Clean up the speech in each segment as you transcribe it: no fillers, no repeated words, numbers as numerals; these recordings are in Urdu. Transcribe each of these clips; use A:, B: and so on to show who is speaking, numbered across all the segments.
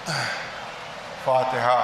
A: فاتحہ۔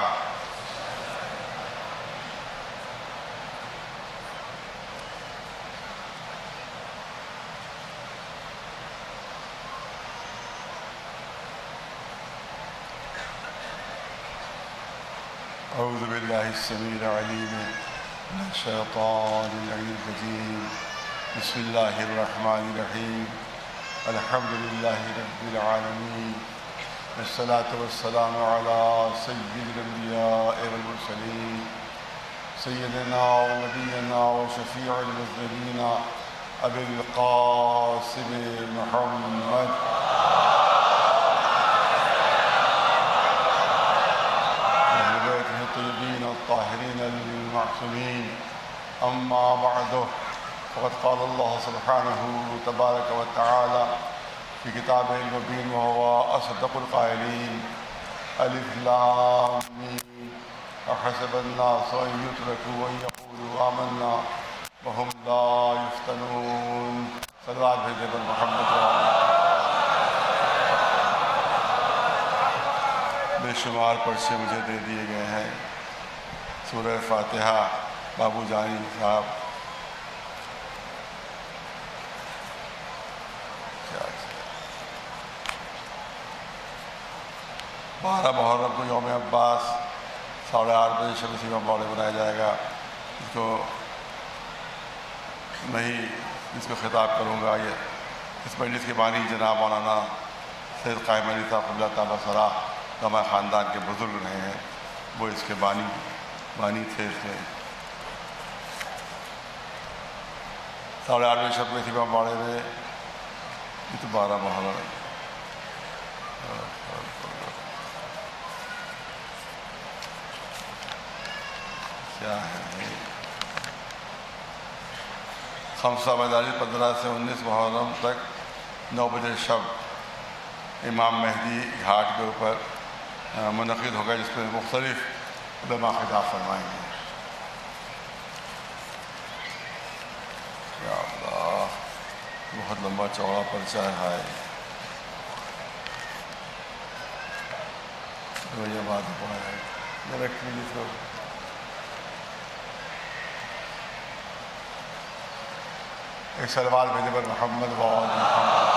A: اعوذ باللہ السمیع العلیم من الشیطان اللعین الرجیم، بسم اللہ الرحمن الرحیم، الحمد للہ رب العالمین، والصلاة والسلام علی سید الانبیاء والمرسلین، سیدنا و نبینا و شفیع المذنبین ابی القاسم محمد الطيبين الطاهرين المعصومين، أما بعد، فقد قال الله سبحانه تبارك وتعالى في كتابه المبين وهو أصدق القائلين: ألف لام ميم أحسب الناس أن يتركوا أن يقولوا آمنا وهم لا يفتنون۔ صلوات بھیجے پر محمد۔ بے شمار پرچے مجھے دے دیے گئے ہیں۔ سورہ فاتحہ بابو جانی صاحب، بارہ محرم کو یوم عباس 8:30 بجے شب نصیبہ باڑے بنایا جائے گا۔ اس کو میں ہی اس کو خطاب کروں گا۔ یہ اس مجلس کے بانی جناب مولانا سید قائم علی صاحب قبلہ تعالیٰ سراہ ہمارے خاندان کے بزرگ رہے ہیں، وہ اس کے بانی تھے۔ اس کے 8:30 بجے شب نصیبہ باڑے میں، یہ تو 12 محرم ہے۔ کیا ہے خمسہ میدانی 15 سے 19 محرم تک 9 بجے شب امام مہدی گھاٹ کے اوپر منعقد ہوگا، جس میں مختلف علماء خطاب فرمائیں گے۔ یا اللہ، بہت لمبا چوڑا پرچہ ہے۔ یہ بات ہے ایک سلوات بھیجے پر محمد وآل محمد۔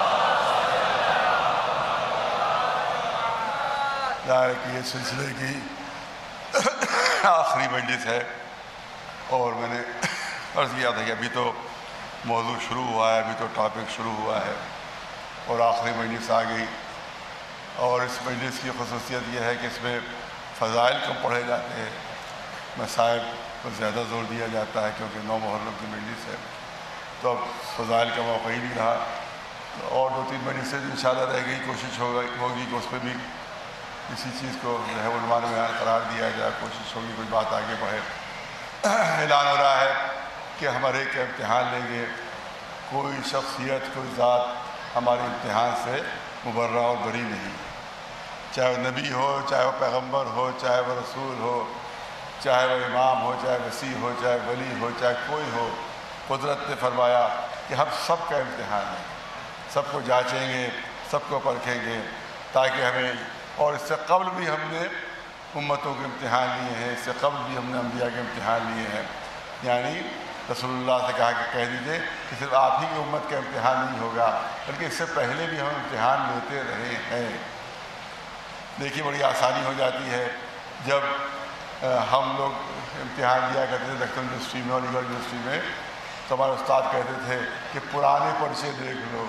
A: ظاہر ہے کہ یہ سلسلے کی آخری مجلس ہے، اور میں نے عرض کیا تھا کہ ابھی تو موضوع شروع ہوا ہے، ابھی تو ٹاپک شروع ہوا ہے، اور آخری مجلس آ گئی۔ اور اس مجلس کی خصوصیت یہ ہے کہ اس میں فضائل کم پڑھے جاتے ہیں، مصائب پر زیادہ زور دیا جاتا ہے، کیونکہ 9 محرم کی مجلس ہے، تو اب فضائل کا موقع ہی نہیں رہا۔ اور 2-3 مجلسیں انشاءاللہ رہ گئی، کوشش ہوگی کہ اس پہ بھی کسی چیز کو جو ہے عنوان میں قرار دیا جائے، کوشش ہوگی کوئی بات آگے بڑھے۔ اعلان ہو رہا ہے کہ ہم ہر ایک کا امتحان لیں گے، کوئی شخصیت کوئی ذات ہمارے امتحان سے مبرہ اور بری نہیں، چاہے وہ نبی ہو، چاہے وہ پیغمبر ہو، چاہے وہ رسول ہو، چاہے وہ امام ہو، چاہے وسیع ہو، چاہے ولی ہو، چاہے کوئی ہو۔ قدرت نے فرمایا کہ ہم سب کا امتحان ہے، سب کو جانچیں گے، سب کو پرکھیں گے، تاکہ ہمیں، اور اس سے قبل بھی ہم نے امتوں کے امتحان لیے ہیں، اس سے قبل بھی ہم نے انبیاء کے امتحان لیے ہیں۔ یعنی رسول اللہ سے کہا کہ کہہ دیجئے کہ صرف آپ ہی کی امت کا امتحان نہیں ہوگا، بلکہ اس سے پہلے بھی ہم امتحان لیتے رہے ہیں۔ دیکھیے بڑی آسانی ہو جاتی ہے جب ہم لوگ امتحان لیا کرتے تھے لکھنؤ یونیورسٹی میں اور علی گڑھ یونیورسٹی میں، تو ہمارے استاد کہتے تھے کہ پرانے پرچے دیکھ لو،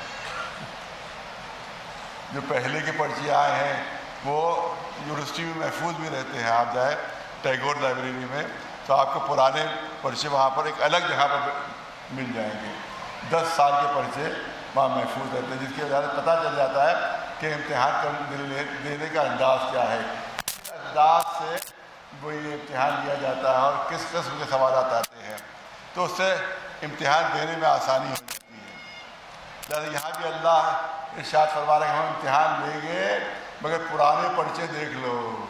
A: جو پہلے کے پرچے آئے ہیں وہ یونیورسٹی میں محفوظ بھی رہتے ہیں۔ آپ جائیں ٹیگور لائبریری میں تو آپ کو پرانے پرچے وہاں پر ایک الگ جگہ پر مل جائیں گے، 10 سال کے پرچے وہاں محفوظ رہتے ہیں، جس کی وجہ سے پتہ چل جاتا ہے کہ امتحان دینے کا انداز کیا ہے، کس انداز سے وہ یہ امتحان لیا جاتا ہے اور کس قسم کے سوالات آتے ہیں، تو اس سے امتحان دینے میں آسانی ہو جاتی ہے۔ لہٰذا یہاں بھی اللہ ارشاد فرما رہے ہیں ہم امتحان لیں گے، مگر پرانے پرچے دیکھ لو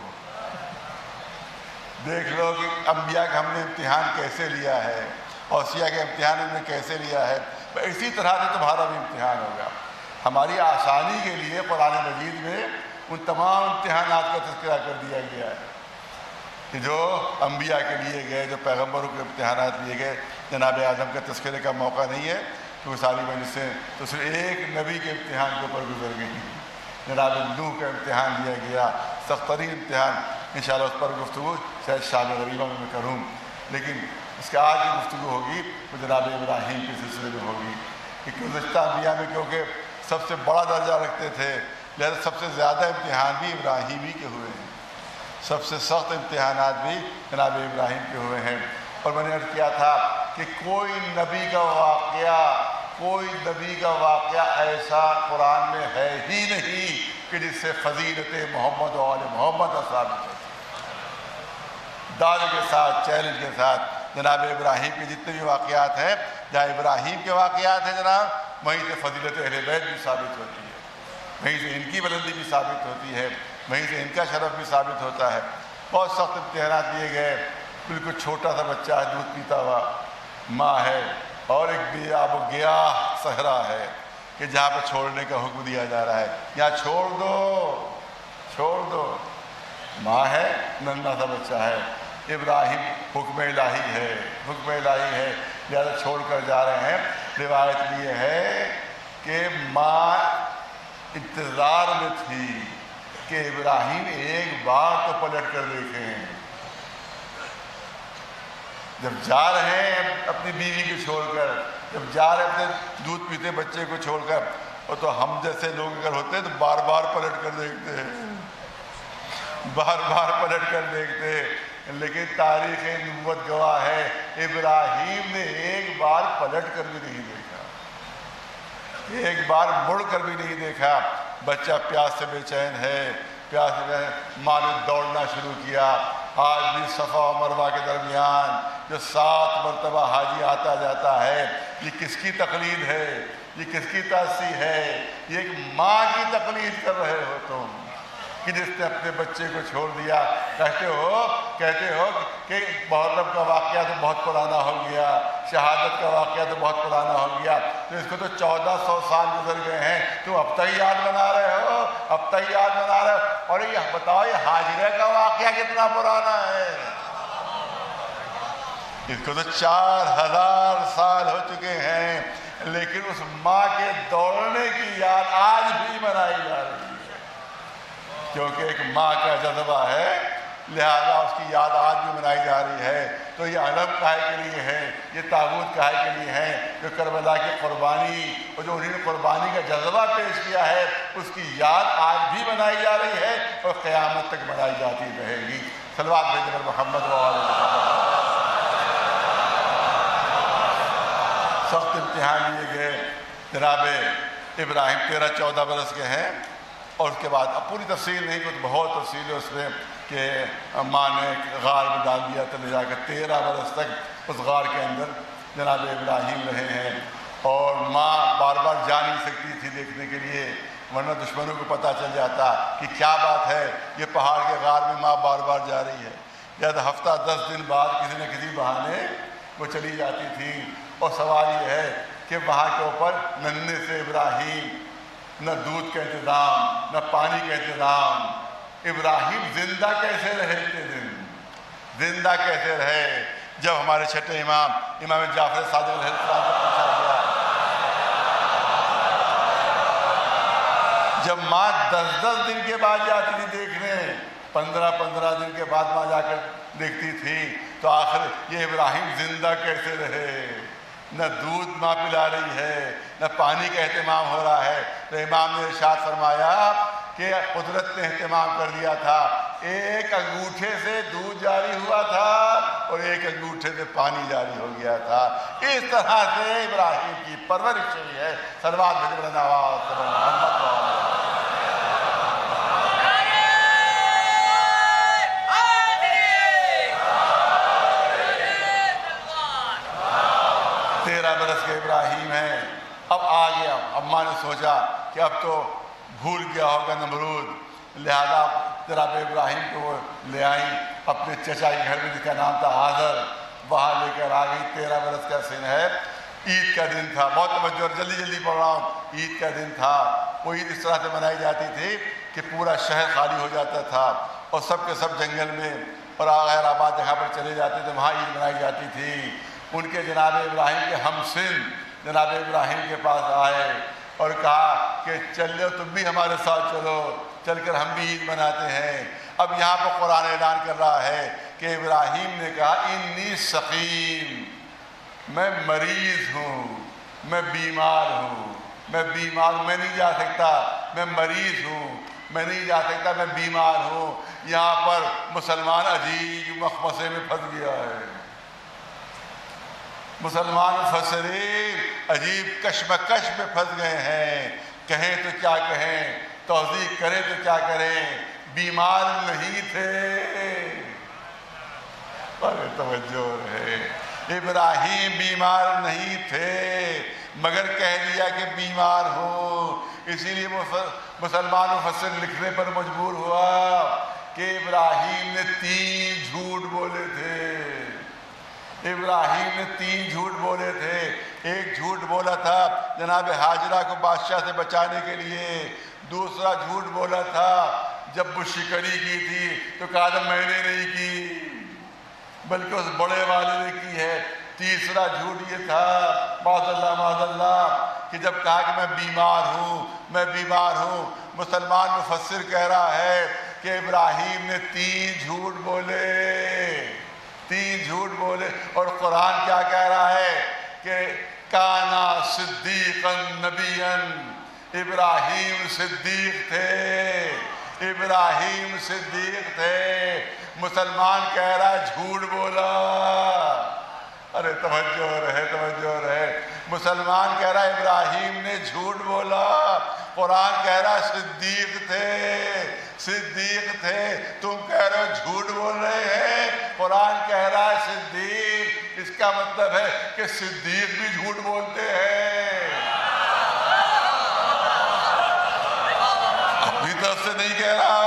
A: کہ انبیاء کا ہم نے امتحان کیسے لیا ہے، اوصیاء کے امتحان ہم نے کیسے لیا ہے، اسی طرح سے تمہارا بھی امتحان ہوگا۔ ہماری آسانی کے لیے قرآن مجید میں ان تمام امتحانات کا تذکرہ کر دیا گیا ہے کہ جو انبیاء کے لیے گئے، جو پیغمبروں کے امتحانات لیے گئے۔ جناب آدم کا تذکرے کا موقع نہیں ہے کہ وہ ساری مجلسیں تو صرف ایک نبی کے امتحان کے اوپر گزر گئی۔ جناب نوح کا امتحان لیا گیا، سخت ترین امتحان، انشاءاللہ اس پر گفتگو شاید شام غریبہ میں کروں، لیکن اس کے آج جو گفتگو ہوگی وہ جناب ابراہیم کے سلسلے میں ہوگی کہ گزشتہ انبیاء میں کیونکہ سب سے بڑا درجہ رکھتے تھے، لہذا سب سے زیادہ امتحان بھی ابراہیم ہی کے ہوئے ہیں، سب سے سخت امتحانات بھی جناب ابراہیم کے ہوئے ہیں۔ اور میں نے عرض کیا تھا کہ کوئی نبی کا واقعہ ایسا قرآن میں ہے ہی نہیں کہ جس سے فضیلت محمد و آل محمد کا ثابت ہو۔ دعوے کے ساتھ، چیلنج کے ساتھ جناب ابراہیم کے جتنے بھی واقعات ہیں، جہاں ابراہیم کے واقعات ہیں جناب، وہیں سے فضیلت اہل بیت بھی ثابت ہوتی ہے، وہیں سے ان کی بلندی بھی ثابت ہوتی ہے، وہیں سے ان کا شرف بھی ثابت ہوتا ہے۔ بہت سخت امتحانات دیے گئے، بالکل چھوٹا سا بچہ ہے، دودھ پیتا ہوا ماں ہے، اور ایک بے آب و گیاہ صحرا ہے کہ جہاں پہ چھوڑنے کا حکم دیا جا رہا ہے، یہاں چھوڑ دو، ماں ہے، ننھا سا بچہ ہے، ابراہیم حکم الہی ہے، لہٰذا چھوڑ کر جا رہے ہیں۔ روایت بھی یہ ہے کہ ماں انتظار میں تھی کہ ابراہیم ایک بار تو پلٹ کر دیکھیں، جب جا رہے ہیں اپنی بیوی کو چھوڑ کر، جب جا رہے ہیں اپنے دودھ پیتے بچے کو چھوڑ کر، اور تو ہم جیسے لوگ اگر ہوتے ہیں تو بار بار پلٹ کر دیکھتے ہیں، لیکن تاریخ نبوت گواہ ہے ابراہیم نے ایک بار پلٹ کر بھی نہیں دیکھا، ایک بار مڑ کر بھی نہیں دیکھا۔ بچہ پیاس سے بے چین ہے، ماں نے دوڑنا شروع کیا۔ آج بھی صفا و مروہ کے درمیان جو 7 مرتبہ حاجی آتا جاتا ہے، یہ کس کی تقلید ہے، یہ کس کی تاثیر ہے؟ یہ ایک ماں کی تقلید کر رہے ہو تم کہ جس نے اپنے بچے کو چھوڑ دیا۔ کہتے ہو کہ محرم کا واقعہ تو بہت پرانا ہو گیا، شہادت کا واقعہ تو بہت پرانا ہو گیا، تو اس کو تو 1400 سال گزر گئے ہیں، تم اب تک یاد بنا رہے ہو۔ اور یہ بتاؤ، یہ حاجرہ کا واقعہ کتنا پرانا ہے؟ اس کو تو 4000 سال ہو چکے ہیں، لیکن اس ماں کے دوڑنے کی یاد آج بھی منائی جا رہی ہے، کیونکہ ایک ماں کا جذبہ ہے، لہذا اس کی یاد آج بھی منائی جا رہی ہے۔ تو یہ علم کاہے کے لیے ہے، یہ تابوت کاہے کے لیے ہے؟ جو کربلا کی قربانی اور جو انہوں نے قربانی کا جذبہ پیش کیا ہے، اس کی یاد آج بھی منائی جا رہی ہے اور قیامت تک منائی جاتی رہے گی۔ صلوات بھیجیں محمد و آل محمد۔ سخت امتحان لیے گئے، جناب ابراہیم 13-14 برس کے ہیں، اور اس کے بعد اب پوری تفصیل نہیں، کچھ بہت تفصیل ہے اس میں کہ ماں نے غار میں ڈال دیا تھا، لے جا کر 13 برس تک اس غار کے اندر جناب ابراہیم رہے ہیں، اور ماں بار بار جا نہیں سکتی تھی دیکھنے کے لیے، ورنہ دشمنوں کو پتہ چل جاتا کہ کیا بات ہے، یہ پہاڑ کے غار میں ماں بار بار جا رہی ہے۔ یا ہفتہ 10 دن بعد کسی نہ کسی بہانے وہ چلی جاتی تھی، اور سوال یہ ہے کہ وہاں کے اوپر ننھے سے ابراہیم، نہ دودھ کا انتظام، نہ پانی کا انتظام، ابراہیم زندہ کیسے رہے؟ اتنے دن زندہ کیسے رہے؟ جب ہمارے چھٹے امام جعفر صادق علیہ السلام کو پوچھا گیا، جب ماں 10 دن کے بعد جاتی تھی دیکھنے، 15 دن کے بعد ماں جا کر دیکھتی تھی، تو آخر یہ ابراہیم زندہ کیسے رہے؟ نہ دودھ ماں پلا رہی ہے، نہ پانی کا اہتمام ہو رہا ہے۔ تو امام نے ارشاد فرمایا کہ قدرت نے اہتمام کر دیا تھا، ایک انگوٹھے سے دودھ جاری ہوا تھا اور ایک انگوٹھے سے پانی جاری ہو گیا تھا۔ اس طرح سے ابراہیم کی پرورش ہوئی ہے۔ صلوات بھیجیں محمد و آل۔ 13 برس کے ابراہیم ہیں، اب آ گیا۔ اماں نے سوچا کہ اب تو بھول گیا ہوگا نمرود، لہذا جناب ابراہیم کو وہ لے آئیں اپنے چچا کے گھر میں، جس کا نام تھا آزر، وہاں لے کر آ گئی۔ 13 برس کا سن ہے، عید کا دن تھا، بہت توجہ، جلدی پڑھ رہا ہوں، عید کا دن تھا۔ وہ عید اس طرح سے منائی جاتی تھی کہ پورا شہر خالی ہو جاتا تھا اور سب کے سب جنگل میں اور غیر آباد جگہ پر چلے جاتے تھے، وہاں عید منائی جاتی تھی۔ ان کے جناب ابراہیم کے ہم سن جناب ابراہیم کے پاس آئے اور کہا کہ چلو تم بھی ہمارے ساتھ چلو، چل کر ہم بھی عید مناتے ہیں۔ اب یہاں پر قرآن اعلان کر رہا ہے کہ ابراہیم نے کہا انی سقیم، میں مریض ہوں، میں بیمار ہوں، میں نہیں جا سکتا، میں مریض ہوں، میں نہیں جا سکتا، میں بیمار ہوں۔ یہاں پر مسلمان عجیب مخمصے میں پھنس گیا ہے، مسلمان مفسرین عجیب کشمکش میں پھنس گئے ہیں، کہیں تو کیا کہیں، توضیح کریں تو کیا کریں، بیمار نہیں تھے۔ اور توجہ رہے، ابراہیم بیمار نہیں تھے مگر کہہ دیا کہ بیمار ہوں، اسی لیے مسلمان مفسر لکھنے پر مجبور ہوا کہ ابراہیم نے 3 جھوٹ بولے تھے۔ ابراہیم نے 3 جھوٹ بولے تھے۔ ایک جھوٹ بولا تھا جناب ہاجرہ کو بادشاہ سے بچانے کے لیے، دوسرا جھوٹ بولا تھا جب وہ شکنی کی تھی تو کہا تھا میں نے نہیں کی بلکہ اس بڑے والے نے کی ہے۔ تیسرا جھوٹ یہ تھا معاذ اللہ کہ جب کہا کہ میں بیمار ہوں۔ مسلمان مفسر کہہ رہا ہے کہ ابراہیم نے 3 جھوٹ بولے اور قرآن کیا کہہ رہا ہے کہ کانا صدیقا نبیا، ابراہیم صدیق تھے۔ مسلمان کہہ رہا ہے جھوٹ بولا، ارے توجہ رہے، مسلمان کہہ رہا ہے ابراہیم نے جھوٹ بولا، قرآن کہہ رہا ہے صدیق تھے، تم کہہ رہے ہو جھوٹ بول رہے ہیں، قرآن کہہ رہا ہے صدیق۔ اس کا مطلب ہے کہ صدیق بھی جھوٹ بولتے ہیں، اپنی طرف سے نہیں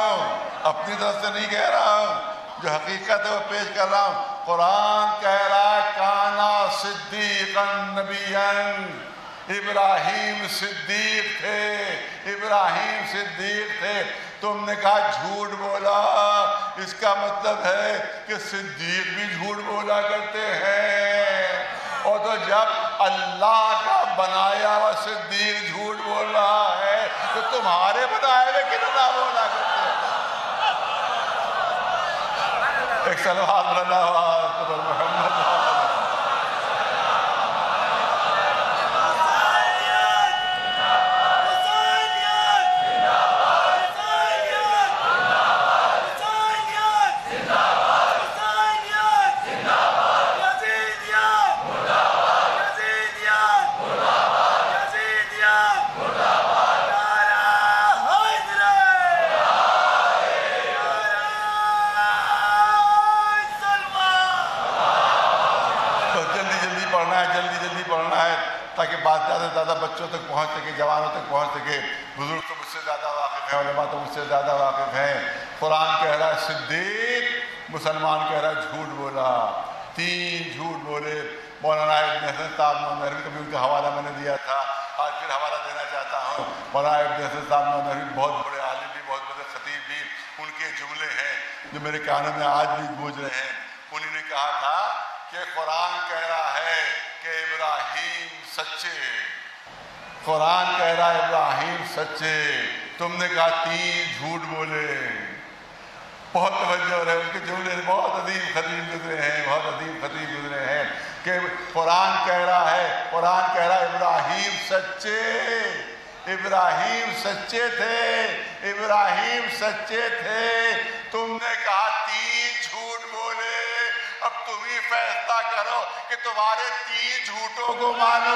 A: کہہ رہا ہوں، جو حقیقت ہے وہ پیش کر رہا ہوں۔ قرآن کہہ رہا ہے کانا صدیقا نبیا، ابراہیم صدیق تھے، تم نے کہا جھوٹ بولا، اس کا مطلب ہے کہ صدیق بھی جھوٹ بولا کرتے ہیں۔ اور تو جب اللہ کا بنایا ہوا صدیق جھوٹ بول رہا ہے تو تمہارے بنائے ہوئے کتنا بولا کرتے ہیں۔ ایک صلوات اللہ محمد۔ جلدی پڑھنا ہے تاکہ بات زیادہ سے زیادہ بچوں تک پہنچ سکے، جوانوں تک پہنچ سکے۔ بزرگ تو مجھ سے زیادہ واقف ہیں، علماء تو مجھ سے زیادہ واقف ہیں۔ قرآن کہہ رہا ہے صدیق، مسلمان کہہ رہا ہے جھوٹ بولا، 3 جھوٹ بولے۔ مولانا ابن حسن صاحب نومہروی، کبھی ان کا حوالہ میں نے دیا تھا، آج پھر حوالہ دینا چاہتا ہوں۔ مولانا ابن حسن صاحب نومہروی بہت بڑے عالم بھی، بہت بڑے خطیب بھی، ان کے جملے ہیں جو میرے کانوں میں آج بھی گونج رہے ہیں۔ انہوں نے کہا تھا کہ قرآن کہہ رہا ہے کہ ابراہیم سچے، قرآن کہہ رہا ہے ابراہیم سچے، تم نے کہا 3 جھوٹ بولے۔ بہت توجہ ہے، ان کے جملے بہت عظیم خطیب گزرے ہیں کہ قرآن کہہ رہا ہے ابراہیم سچے تھے، تم نے کہا 3 جھوٹ بولے۔ اب تم ہی فیصلہ کرو کہ تمہارے 3 جھوٹوں کو مانو۔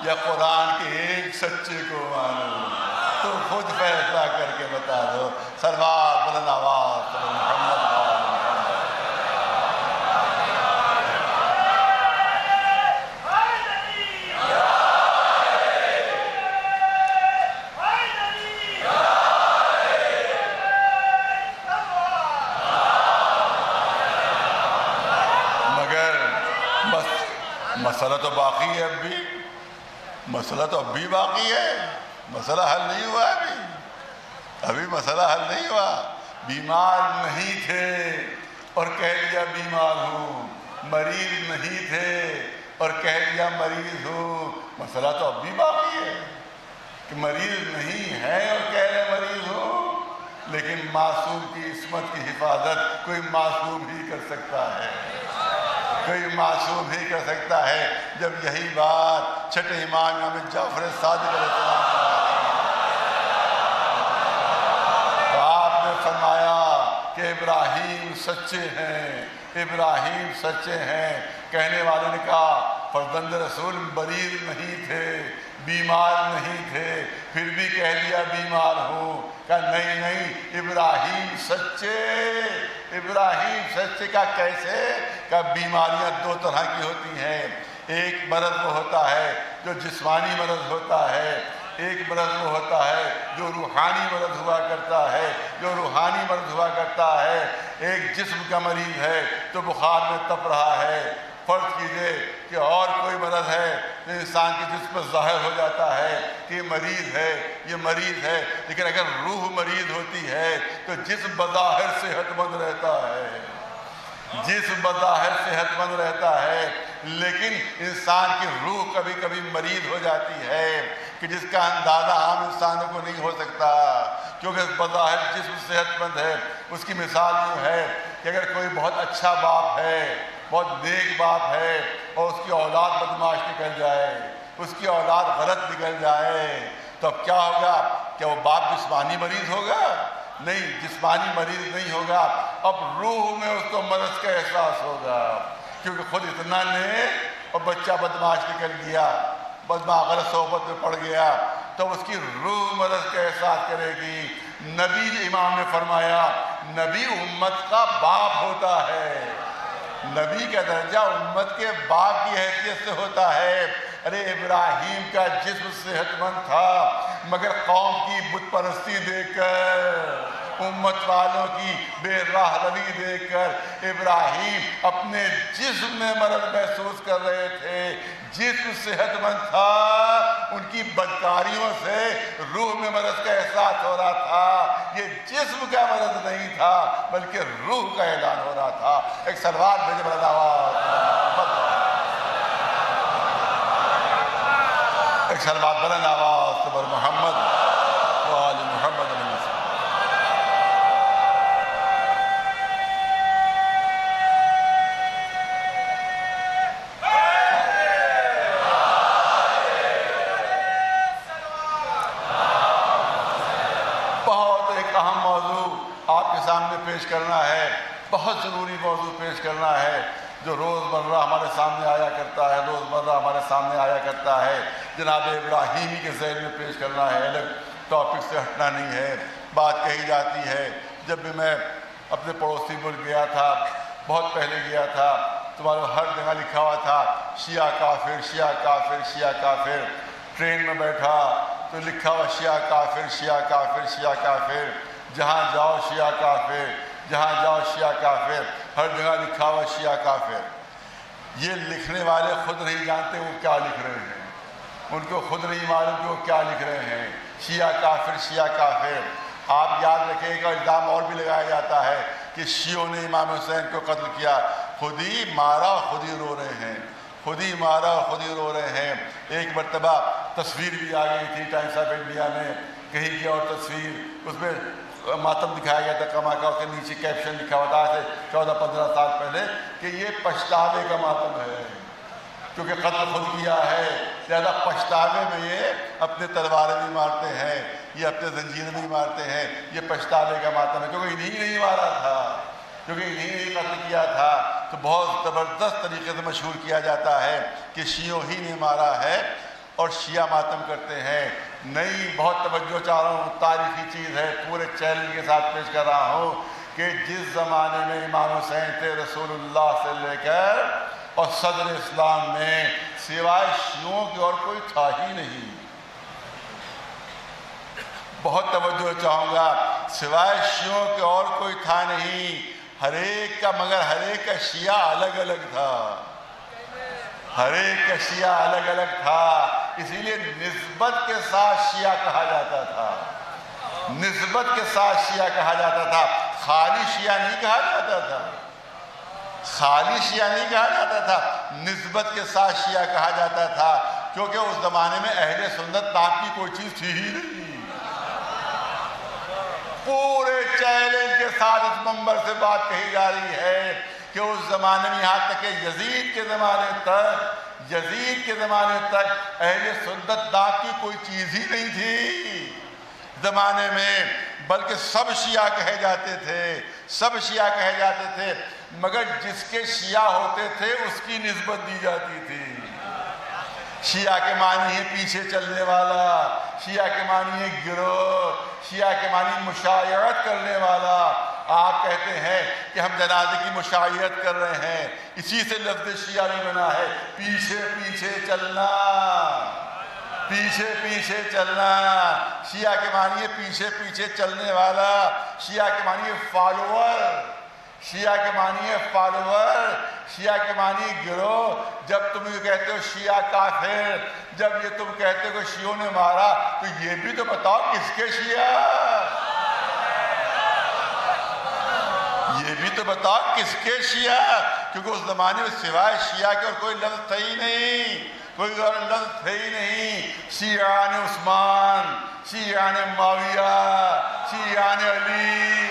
A: یا قرآن کے ایک سچے کو مانوں؟ تو خود فیصلہ کر کے بتا دو. صلوات بلند آواز محمد. مسئلہ تو باقی ہے، اب بھی مسئلہ تو اب بھی باقی ہے. مسئلہ حل نہیں ہوا ابھی مسئلہ حل نہیں ہوا. بیمار نہیں تھے اور کہہ دیا بیمار ہوں، مریض نہیں تھے اور کہہ دیا مریض ہوں. مسئلہ تو اب بھی باقی ہے کہ مریض نہیں ہے اور کہہ رہے مریض ہوں. لیکن معصوم کی عصمت کی حفاظت کوئی معصوم ہی کر سکتا ہے، کوئی معصوم ہی کر سکتا ہے. جب یہی بات چھٹے امام جعفر صادق علیہ السلام تو آپ نے فرمایا کہ ابراہیم سچے ہیں، ابراہیم سچے ہیں. کہنے والے نے کہا فرزند رسول مریض نہیں تھے، بیمار نہیں تھے، پھر بھی کہہ دیا بیمار ہوں. کہا نہیں نہیں، ابراہیم سچے، ابراہیم سچے. کا کیسے؟ کہ بیماریاں دو طرح کی ہوتی ہیں. ایک مرض وہ ہوتا ہے جو جسمانی مرض ہوتا ہے، ایک مرض وہ ہوتا ہے جو روحانی مرض ہوا کرتا ہے، جو روحانی مرض ہوا کرتا ہے. ایک جسم کا مریض ہے تو بخار میں تپ رہا ہے. فرض کیجئے کہ اور کوئی مرض ہے تو انسان کے جسم پر ظاہر ہو جاتا ہے کہ یہ مریض ہے، یہ مریض ہے. لیکن اگر روح مریض ہوتی ہے تو جسم بظاہر صحت مند رہتا ہے، جسم بظاہر صحت مند رہتا ہے. لیکن انسان کی روح کبھی کبھی مریض ہو جاتی ہے کہ جس کا اندازہ عام انسانوں کو نہیں ہو سکتا، کیونکہ بظاہر جسم صحت مند ہے. اس کی مثال یوں ہے کہ اگر کوئی بہت اچھا باپ ہے، بہت نیک باپ ہے، اور اس کی اولاد بدمعاش نکل جائے، اس کی اولاد غلط نکل جائے، تو اب کیا ہوگا؟ کیا وہ باپ جسمانی مریض ہوگا؟ نہیں، جسمانی مریض نہیں ہوگا. اب روح میں اس کو مرض کا احساس ہوگا، کیونکہ خود اتنا نیک اور بچہ بدمعاش نکل گیا، بدمعاش غلط صحبت میں پڑ گیا، تو اس کی روح مرض کا احساس کرے گی. نبی امام نے فرمایا نبی امت کا باپ ہوتا ہے، نبی کا درجہ امت کے باپ کی حیثیت سے ہوتا ہے. ارے ابراہیم کا جسم صحت مند تھا، مگر قوم کی بت پرستی دیکھ کر، امت والوں کی بے راہ روی دیکھ کر ابراہیم اپنے جسم میں مرض محسوس کر رہے تھے. جسم صحت مند تھا، ان کی بدکاریوں سے روح میں مرض کا احساس ہو رہا تھا. یہ جسم کا مرض نہیں تھا بلکہ روح کا اعلان ہو رہا تھا. ایک سلوات بھیجے بلند آواز، ایک سلوات بلند آواز صبر محمد وآل محمد علیہ السلام. پیش کرنا ہے، بہت ضروری موضوع پیش کرنا ہے جو روز مرہ ہمارے سامنے آیا کرتا ہے، روز مرہ ہمارے سامنے آیا کرتا ہے. جناب ابراہیمی کے ذہن میں پیش کرنا ہے، الگ ٹاپک سے ہٹنا نہیں ہے. بات کہی جاتی ہے جب بھی میں اپنے پڑوسی ملک گیا تھا، بہت پہلے گیا تھا، تمہارے ہر جگہ لکھا ہوا تھا شیعہ کافر، شیعہ کافر، شیعہ کافر. ٹرین میں بیٹھا تو لکھا ہوا شیعہ کافر، شیعہ کافر، شیعہ کافر. جہاں جاؤ شیعہ کافر، جہاں جاؤ شیعہ کافر، ہر جگہ لکھا ہوا شیعہ کافر. یہ لکھنے والے خود نہیں جانتے وہ کیا لکھ رہے ہیں، ان کو خود نہیں معلوم کہ وہ کیا لکھ رہے ہیں. شیعہ کافر، شیعہ کافر. آپ یاد رکھیں ایک الزام اور بھی لگایا جاتا ہے کہ شیعوں نے امام حسین کو قتل کیا. خود ہی مارا خود ہی رو رہے ہیں، خود ہی مارا خود ہی رو رہے ہیں. ایک مرتبہ تصویر بھی آ گئی تھی ٹائمس آف انڈیا میں، کہیں کی اور تصویر، اس میں ماتم دکھایا گیا تھا کما کا، اس کے نیچے کیپشن لکھا ہوا تھا آج سے 14-15 سال پہلے کہ یہ پچھتاوے کا ماتم ہے، کیونکہ قتل خود کیا ہے، لہذا پچھتاوے میں یہ اپنے تلواریں بھی مارتے ہیں، یہ اپنے زنجیریں بھی مارتے ہیں. یہ پچھتاوے کا ماتم ہے کیونکہ انہیں نہیں مارا تھا، کیونکہ انہیں نہیں قتل کیا تھا. تو بہت زبردست طریقے سے مشہور کیا جاتا ہے کہ شیعوں ہی نے مارا ہے. اور شیعہ ماتم کرتے ہیں. نئی بہت توجہ چاہ رہا ہوں، تاریخی چیز ہے، پورے چیلنج کے ساتھ پیش کر رہا ہوں کہ جس زمانے میں امام حسین تھے رسول اللہ سے لے کر اور صدر اسلام میں سوائے شیعوں کی اور کوئی تھا ہی نہیں. بہت توجہ چاہوں گا، سوائے شیعوں کے اور کوئی تھا نہیں. ہر ایک کا شیعہ الگ الگ تھا، ہر ایک کا شیعہ الگ الگ تھا. اسی لیے نسبت کے ساتھ شیعہ کہا جاتا تھا، نسبت کے ساتھ شیعہ کہا جاتا تھا. خالی شیعہ نہیں کہا جاتا تھا، خالی شیعہ نہیں کہا جاتا تھا، نسبت کے ساتھ شیعہ کہا جاتا تھا. کیونکہ اس زمانے میں اہل سنت نام کی کوئی چیز تھی ہی نہیں. پورے چیلنج کے ساتھ اس منبر سے بات کہی جا رہی ہے کہ اس زمانے میں یہاں تک کہ یزید کے زمانے تک اہل سنت نام کی کوئی چیز ہی نہیں تھی زمانے میں، بلکہ سب شیعہ کہے جاتے تھے، سب شیعہ کہے جاتے تھے. مگر جس کے شیعہ ہوتے تھے اس کی نسبت دی جاتی تھی. شیعہ کے معنی ہے پیچھے چلنے والا، شیعہ کے معنی ہے گروہ، شیعہ کے معنی مشایعت کرنے والا. آپ کہتے ہیں کہ ہم جنازے کی مشایعت کر رہے ہیں، اسی سے لفظ شیعہ نہیں بنا ہے. پیچھے پیچھے چلنا، پیچھے پیچھے چلنا. شیعہ کے معنی ہے پیچھے پیچھے چلنے والا، شیعہ کے معنی ہے فالوور، شیعہ کے معنی ہے فالوور، شیعہ کے معنی گروہ. جب تم یہ کہتے ہو شیعہ کافر، جب یہ تم کہتے ہو کہ شیعوں نے مارا، تو یہ بھی تو بتاؤ کس کے شیعہ، یہ بھی تو بتاؤ کس کے شیعہ. کیونکہ اس زمانے میں سوائے شیعہ کے اور کوئی لفظ تھا ہی نہیں، کوئی اور لفظ تھا ہی نہیں. شیعان عثمان، شیعان معاویہ، شیعان علی،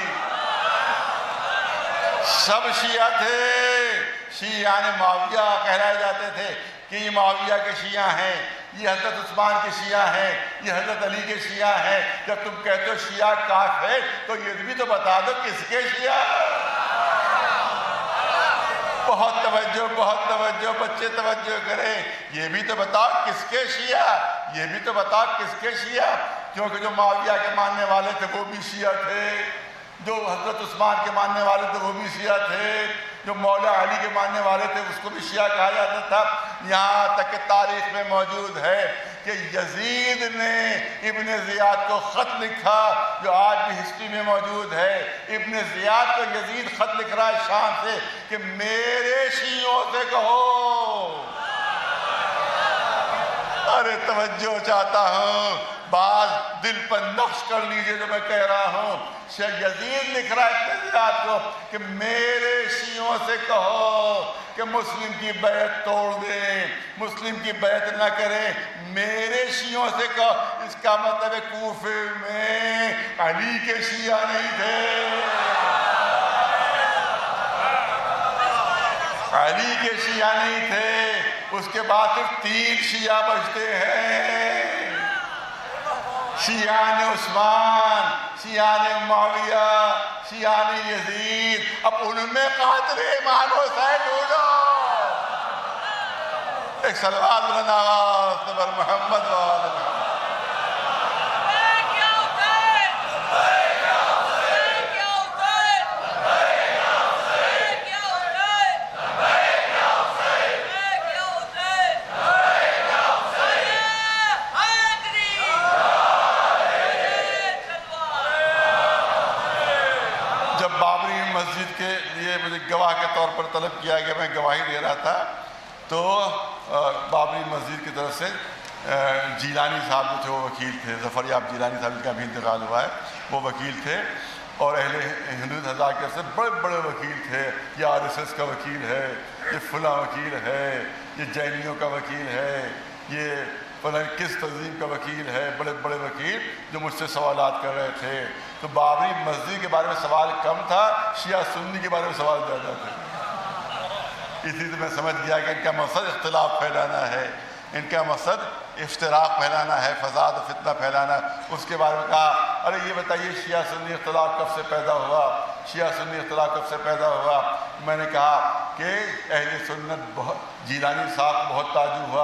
A: سب شیعہ تھے. شیعان معاویہ کہلائے جاتے تھے کہ یہ معاویہ کے شیعہ ہیں، یہ حضرت عثمان کے شیعہ ہیں، یہ حضرت علی کے شیعہ ہیں. جب تم کہتے ہو شیعہ کافر تو یہ بھی تو بتا دو کس کے شیعہ. بہت توجہ بچے توجہ کریں. یہ بھی تو بتاؤ کس کے شیعہ، یہ بھی تو بتاؤ کس کے شیعہ. کیونکہ جو معاویہ کے ماننے والے تھے وہ بھی شیعہ تھے، جو حضرت عثمان کے ماننے والے تھے وہ بھی شیعہ تھے، جو مولا علی کے ماننے والے تھے اس کو بھی شیعہ کہا جاتا تھا. یہاں تک کہ تاریخ میں موجود ہے کہ یزید نے ابن زیاد کو خط لکھا، جو آج بھی ہسٹری میں موجود ہے. ابن زیاد کو یزید خط لکھ رہا ہے شام سے کہ میرے شیعوں سے کہو. ارے توجہ چاہتا ہوں، بعض دل پر نقش کر لیجئے جو میں کہہ رہا ہوں. یزید لکھ رہا ہے ابن زیاد کو کہ میرے شیعوں سے کہو کہ مسلم کی بیعت توڑ دیں، مسلم کی بیعت نہ کریں. میرے شیعوں سے کہو، اس کا مطلب ہے کوفے میں علی کے شیعہ نہیں تھے، علی کے شیعہ نہیں تھے. اس کے بعد صرف 3 شیعہ بچتے ہیں، شیعان عثمان، شیعان معاویہ، شیعان یزید. اب ان میں قاتل امام حسین ڈھونڈو. ایک صلوات بلند آواز سے بر محمد و آل محمد. مسجد کے لیے مجھے گواہ کے طور پر طلب کیا گیا، میں گواہی دے رہا تھا. تو بابری مسجد کی طرف سے جیلانی صاحب جو تھے وہ وکیل تھے، ظفر یاب جیلانی صاحب کا بھی انتقال ہوا ہے، وہ وکیل تھے. اور اہل ہندو ہزار کے سے بڑے بڑے وکیل تھے. یہ RSS کا وکیل ہے، یہ فلاں وکیل ہے، یہ جینیوں کا وکیل ہے، یہ فلاں کس تنظیم کا وکیل ہے. بڑے بڑے وکیل جو مجھ سے سوالات کر رہے تھے. تو بابری مسجد کے بارے میں سوال کم تھا، شیعہ سنی کے بارے میں سوال زیادہ تھے. اسی سے میں سمجھ گیا کہ ان کا مقصد اختلاف پھیلانا ہے، ان کا مقصد افتراق پھیلانا ہے، فساد و فتنہ پھیلانا. اس کے بارے میں کہا ارے یہ بتائیے شیعہ سنی اختلاف کب سے پیدا ہوا، شیعہ سنی اختلاف کب سے پیدا ہوا. میں نے کہا کہ اہل سنت جیلانی صاحب بہت تعجب ہوا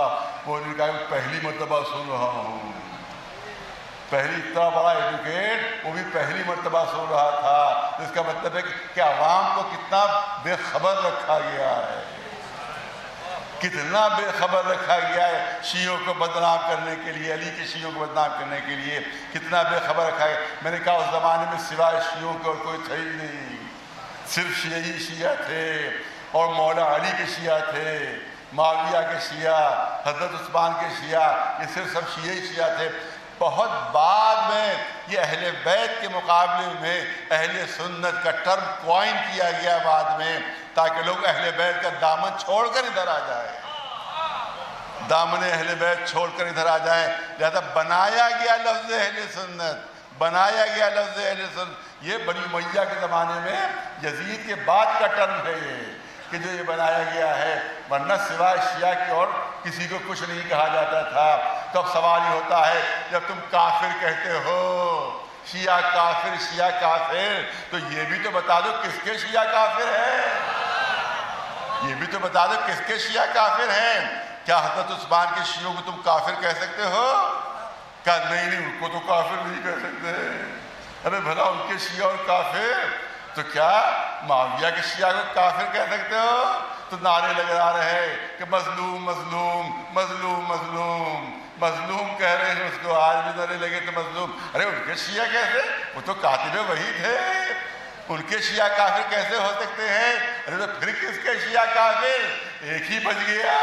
A: وہ نے کہا کہ پہلی مرتبہ سن رہا ہوں. پہلی اتنا بڑا ایڈوکیٹ وہ بھی پہلی مرتبہ سن رہا تھا. اس کا مطلب ہے کہ عوام کو کتنا بے خبر رکھا گیا ہے, کتنا بے خبر رکھا گیا ہے شیعوں کو بدنام کرنے کے لیے, علی کے شیعوں کو بدنام کرنے کے لیے کتنا بے خبر رکھا گیا. میں نے کہا اس زمانے میں سوائے شیعوں کے اور کوئی تھا ہی نہیں, صرف شیعی شیعہ تھے اور مولا علی کے شیعہ تھے, معاویہ کے شیعہ, حضرت عثمان کے شیعہ, یہ صرف سب شیعی شیعہ تھے. بہت بعد میں یہ اہل بیت کے مقابلے میں اہل سنت کا ٹرم کوائن کیا گیا بعد میں, تاکہ لوگ اہل بیت کا دامن چھوڑ کر ادھر آ جائیں, دامن اہل بیت چھوڑ کر ادھر آ جائیں. لہذا بنایا گیا لفظ اہل سنت, بنایا گیا لفظ اہل سنت. یہ بنی امیہ کے زمانے میں یزید کے بعد کا ٹرم ہے یہ کہ جو یہ بنایا گیا ہے, ورنہ سوائے شیعہ کی اور کسی کو کچھ نہیں کہا جاتا تھا. تو اب سوال یہ ہوتا ہے جب تم کافر کہتے ہو, شیعہ کافر شیعہ کافر, تو یہ بھی تو بتا دو کس کے شیعہ کافر ہیں, یہ بھی تو بتا دو کس کے شیعہ کافر ہیں. کیا حضرت عثمان کے شیعوں کو تم کافر کہہ سکتے ہو؟ کہا نہیں ان کو تو کافر نہیں کہہ سکتے. ارے بھلا ان کے شیعہ اور کافر, تو کیا معاویہ کے شیعہ کو کافر کہہ سکتے ہو؟ تو نعرے لگا رہے کہ مظلوم مظلوم مظلوم مظلوم مظلوم کہہ رہے ہیں اس کو, آج بھی نعرے لگے تو مظلوم. ارے ان کے شیعہ کیسے, وہ تو کاتب وحی تھے, ان کے شیعہ کافر کیسے ہو سکتے ہیں؟ ارے تو پھر کس کے شیعہ کافر؟ ایک ہی بچ گیا,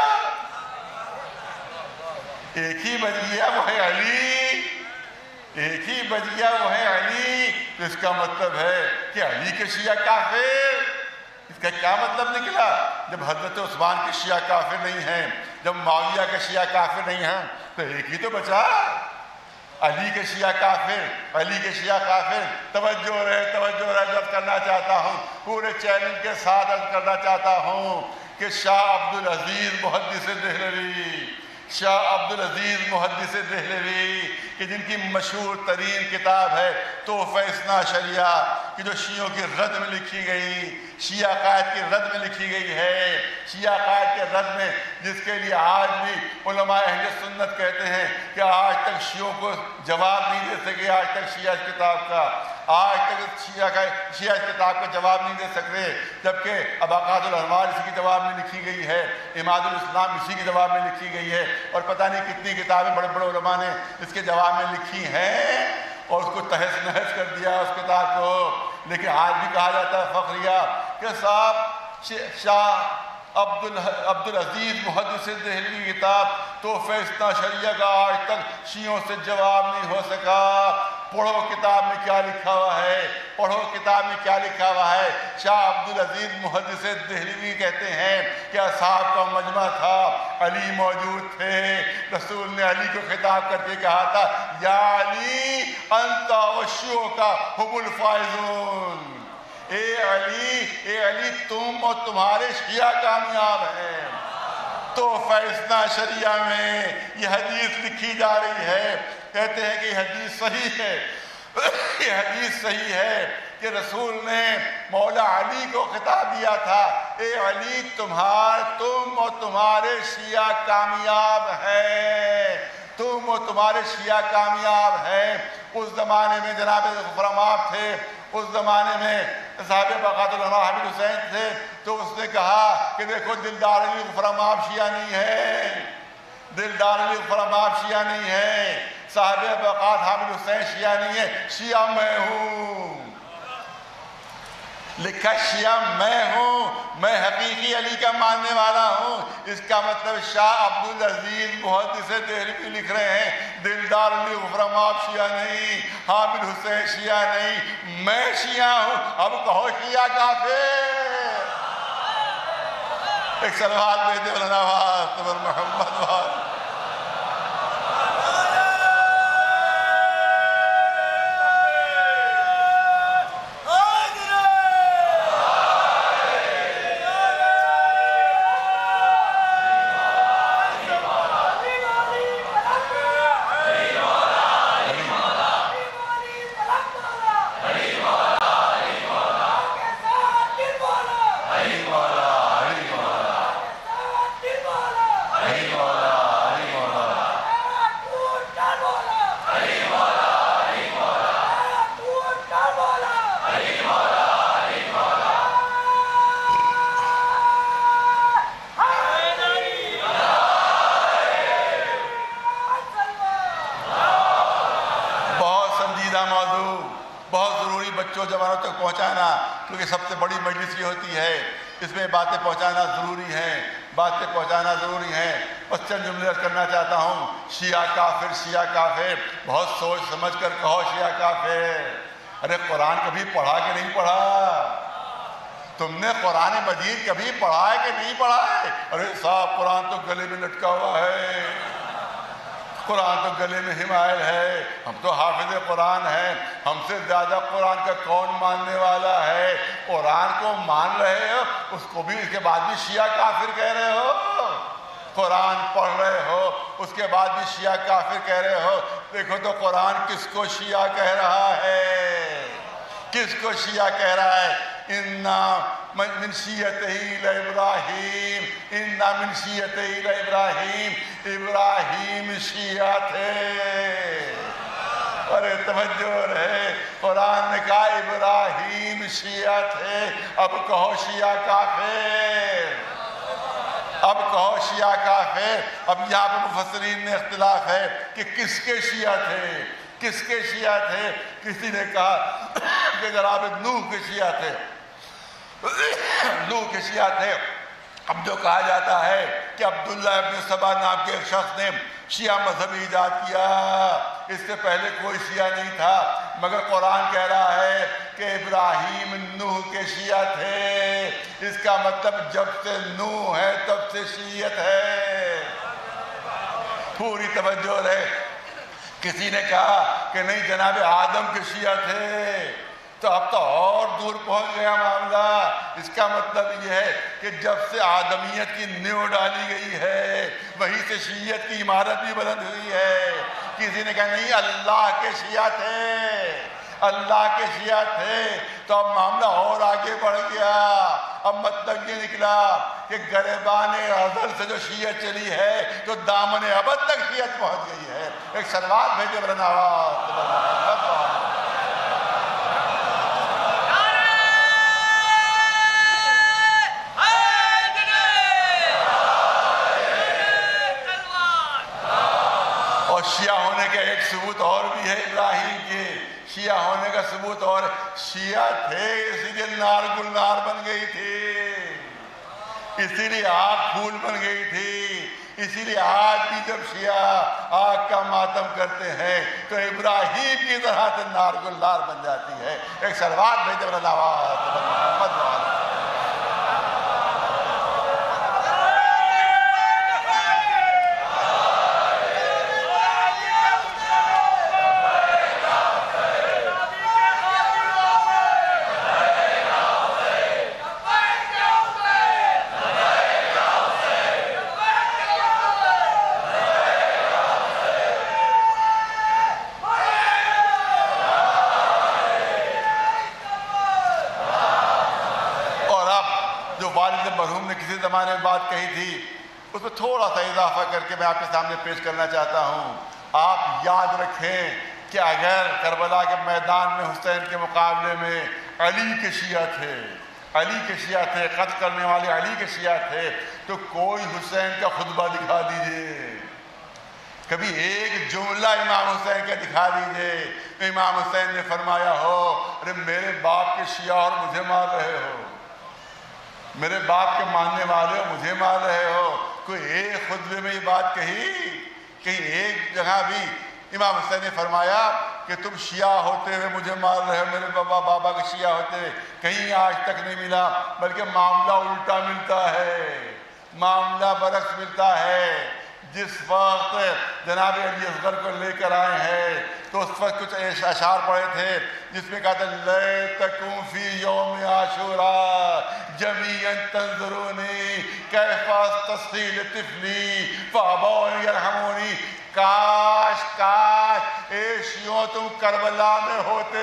A: ایک ہی بچ گیا, وہ ہے علی, ایک ہی بچ گیا وہ ہے علی. تو اس کا مطلب ہے کہ علی کے شیعہ کافر. اس کا کیا مطلب نکلا؟ جب حضرت عثمان کے شیعہ کافر نہیں ہیں, جب معاویہ کے شیعہ کافر نہیں ہیں, تو ایک ہی تو بچا, علی کے شیعہ کافر, علی کے شیعہ کافر. توجہ رہے عرض کرنا چاہتا ہوں, پورے چیلنج کے ساتھ عرض کرنا چاہتا ہوں کہ شاہ عبدالعزیز محدث دہلوی, شاہ عبدالعزیز محدث دہلوی, کہ جن کی مشہور ترین کتاب ہے تحفہ اثنا عشریہ, کہ جو شیعوں کی رد میں لکھی گئی, شیعہ عقائد کی رد میں لکھی گئی ہے, شیعہ عقائد کے رد میں, جس کے لیے آج بھی علماء اہل سنت کہتے ہیں کہ آج تک شیعوں کو جواب نہیں دے سکے, آج تک شیعہ اس کتاب کا, آج تک شیعہ اس کتاب کا جواب نہیں دے سکتے. جبکہ اباقات الانوار اسی کی جواب میں لکھی گئی ہے, عماد الاسلام اسی کی جواب میں لکھی گئی ہے, اور پتہ نہیں کتنی کتابیں بڑے بڑے علماء نے اس کے جواب میں لکھی ہیں, اور اس کو تہس نہس کر دیا اس کتاب کو. لیکن آج بھی کہا جاتا ہے فخریہ کہ صاحب شاہ عبدالعزیز محدث دہلوی کی کتاب تحفہ اثنا عشریہ کا آج تک شیعوں سے جواب نہیں ہو سکا. پڑھو کتاب میں کیا لکھا ہوا ہے, پڑھو کتاب میں کیا لکھا ہوا ہے. شاہ عبدالعزیز محدث دہلوی کہتے ہیں کہ اصحاب کا مجمع تھا, علی موجود تھے, رسول نے علی کو خطاب کر کے کہا تھا یا علی انت وشیعوک هم الفائزون, اے علی تم اور تمہارے شیعہ کامیاب ہیں. تو اثنا عشریہ میں یہ حدیث لکھی جا رہی ہے, کہتے ہیں کہ یہ حدیث صحیح ہے, یہ حدیث صحیح ہے کہ رسول نے مولا علی کو خطاب دیا تھا, اے علی تم اور تمہارے شیعہ کامیاب ہیں, تم اور تمہارے شیعہ کامیاب ہیں. اس زمانے میں جناب غفرماب تھے, اس زمانے میں صاحب بقات العلماء حامد حسین تھے, تو اس نے کہا کہ دیکھو دلدار علی غفرماب شیعہ نہیں ہے, دلدار علی غفرماب شیعہ نہیں ہے, صاحب بقات حامد حسین شیعہ نہیں ہے, شیعہ میں ہوں. لکھا شیعہ میں ہوں, میں حقیقی علی کا ماننے والا ہوں. اس کا مطلب شاہ عبدالعزیز محدث دہلوی لکھ رہے ہیں دلدار علی غفرماب شیعہ نہیں, حامد حسین شیعہ نہیں, میں شیعہ ہوں. اب کہو شیعہ کافر. ایک سلوات بھیجے مولانا واسطہ محمد واسطہ. بہت ضروری بچوں جوانوں تک پہنچانا، کیونکہ سب سے بڑی مجلس یہ ہوتی ہے، اس میں باتیں پہنچانا ضروری ہیں، باتیں پہنچانا ضروری ہیں۔ بس چند جملے کرنا چاہتا ہوں۔ شیعہ کافر، شیعہ کافر، بہت سوچ سمجھ کر کہو شیعہ کافر۔ ارے قرآن کبھی پڑھا کہ نہیں پڑھا؟ تم نے قرآن مجید کبھی پڑھا ہے کہ نہیں پڑھا ہے؟ ارے صاحب قرآن تو گلے میں لٹکا ہوا ہے، قرآن تو گلے میں حمائل ہے، ہم تو حافظ قرآن ہیں، ہم سے زیادہ قرآن کا کون ماننے والا ہے؟ قرآن کو مان رہے ہو، اس کو بھی، اس کے بعد بھی شیعہ کافر کہہ رہے ہو۔ قرآن پڑھ رہے ہو، اس کے بعد بھی شیعہ کافر کہہ رہے ہو۔ دیکھو تو قرآن کس کو شیعہ کہہ رہا ہے، کس کو شیعہ کہہ رہا ہے؟ اِنَّا من شیعتہی لِابراہیم، اِنَّا من شیعتہی لِابراہیم، ابراہیم شیعہ تھے۔ ارے توجہ رہے، قرآن نے کہا ابراہیم شیعہ تھے، اب کہو شیعہ کافر، اب کہو شیعہ کافر۔ اب یہاں پر مفسرین میں اختلاف ہے کہ کس کے شیعہ تھے، کس کے شیعہ تھے؟ کسی نے کہا کہ جناب نوح کے شیعہ تھے، نوح کے شیعہ تھے۔ اب جو کہا جاتا ہے کہ عبداللہ ابن سبا نام کے ایک شخص نے شیعہ مذہب ایجاد کیا، اس سے پہلے کوئی شیعہ نہیں تھا، مگر قرآن کہہ رہا ہے کہ ابراہیم نوح کے شیعہ تھے۔ اس کا مطلب جب سے نوح ہے تب سے شیعت ہے۔ پوری توجہ رہے۔ کسی نے کہا کہ نہیں جناب آدم کے شیعہ تھے، تو اب تو اور دور پہنچ گیا معاملہ۔ اس کا مطلب یہ ہے کہ جب سے آدمیت کی نیو ڈالی گئی ہے وہیں سے شیعت کی عمارت بھی بلند ہوئی ہے۔ کسی نے کہا نہیں اللہ کے شیعہ تھے، اللہ کے شیعہ تھے، تو اب معاملہ اور آگے بڑھ گیا۔ اب مطلب یہ نکلا کہ گریبان ازل سے جو شیعت چلی ہے تو دامن ابد تک شیعت پہنچ گئی ہے۔ ایک سلوات بھیجے برن آواز۔ شیعہ ہونے کا ایک ثبوت اور بھی ہے ابراہیم کے، شیعہ ہونے کا ثبوت اور شیعہ تھے اسی لیے نار گلنار بن گئی تھی، اسی لیے آگ پھول بن گئی تھی، اسی لیے آج بھی جب شیعہ آگ کا ماتم کرتے ہیں تو ابراہیم کی طرح سے نار گلنار بن جاتی ہے۔ ایک سلوات بھیجے برن آواز محمد والا۔ مرحوم نے کسی زمانے میں بات کہی تھی، اس میں تھوڑا سا اضافہ کر کے میں آپ کے سامنے پیش کرنا چاہتا ہوں۔ آپ یاد رکھیں کہ اگر کربلا کے میدان میں حسین کے مقابلے میں علی کے شیعہ تھے، علی کے شیعہ تھے، قتل کرنے والے علی کے شیعہ تھے، تو کوئی حسین کا خطبہ دکھا دیجئے، کبھی ایک جملہ امام حسین کا دکھا دیجئے۔ امام حسین نے فرمایا ہو ارے میرے باپ کے شیعہ اور مجھے مار رہے ہو، میرے باپ کے ماننے والے ہو مجھے مار رہے ہو، کوئی ایک خطبے میں یہ بات کہی؟ کہیں ایک جگہ بھی امام حسین نے فرمایا کہ تم شیعہ ہوتے ہوئے مجھے مار رہے ہو، میرے بابا کے شیعہ ہوتے ہوئے؟ کہیں آج تک نہیں ملا، بلکہ معاملہ الٹا ملتا ہے، معاملہ برعکس ملتا ہے۔ جس وقت جناب علی اصغر کو لے کر آئے ہیں تو اس وقت کچھ اشعار پڑھے تھے جس میں کہا تھا لیتکم فی یوم عاشوراء جمیعا تنظرونی کیف استسقی لطفلی فابوا ان یرحمونی۔ کاش کاش اے شیعوں تم کربلا میں ہوتے،